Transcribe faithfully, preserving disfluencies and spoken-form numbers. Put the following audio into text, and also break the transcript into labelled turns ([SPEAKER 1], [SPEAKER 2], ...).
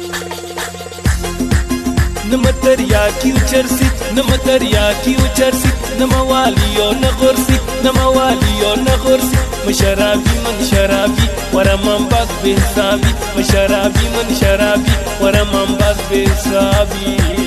[SPEAKER 1] نمترياكي وچرسي نمترياكي وچرسي نمواليو نغرسي نمواليو نغرسي مشرابي من شرابي ورا من باك بحسابي مشرابي من شرابي ورا من باك بحسابي